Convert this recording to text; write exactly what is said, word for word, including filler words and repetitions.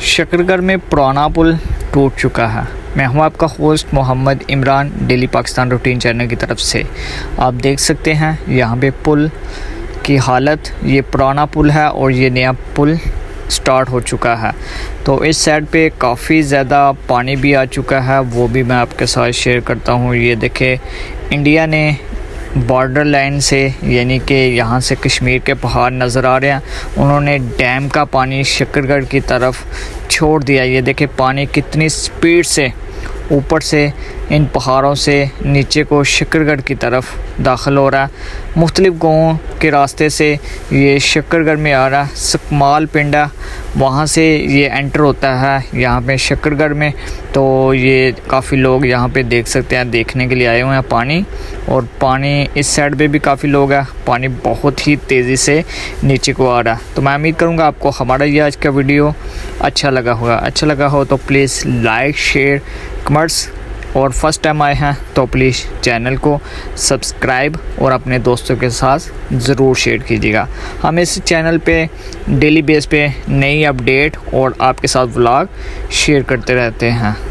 शकरगढ़ में पुराना पुल टूट चुका है। मैं हूं आपका host Mohammad Imran, daily Pakistan routine channel की तरफ से। आप देख सकते हैं यहां पे पुल की हालत, ये पुराना पुल है और ये नया पुल स्टार्ट हो चुका है। तो इस साइड पे काफ़ी ज़्यादा पानी भी आ चुका है, वो भी मैं आपके साथ शेयर करता हूँ। ये देखें, इंडिया ने बॉर्डर लाइन से, यानी कि यहाँ से कश्मीर के पहाड़ नज़र आ रहे हैं, उन्होंने डैम का पानी शकरगढ़ की तरफ छोड़ दिया। ये देखें पानी कितनी स्पीड से ऊपर से इन पहाड़ों से नीचे को शकरगढ़ की तरफ दाखिल हो रहा है। मुख्तलिफ़ गाँवों के रास्ते से ये शकरगढ़ में आ रहा है। सकमाल पिंडा वहाँ से ये एंटर होता है यहाँ पे शकरगढ़ में। तो ये काफ़ी लोग यहाँ पे देख सकते हैं, देखने के लिए आए हुए हैं पानी। और पानी इस साइड पे भी काफ़ी लोग हैं, पानी बहुत ही तेज़ी से नीचे को आ रहा है। तो मैं उम्मीद करूँगा आपको हमारा ये आज का वीडियो अच्छा लगा होगा। अच्छा लगा हो तो प्लीज़ लाइक, शेयर, कमेंट्स, और फर्स्ट टाइम आए हैं तो प्लीज़ चैनल को सब्सक्राइब और अपने दोस्तों के साथ ज़रूर शेयर कीजिएगा। हम इस चैनल पे डेली बेस पे नई अपडेट और आपके साथ व्लॉग शेयर करते रहते हैं।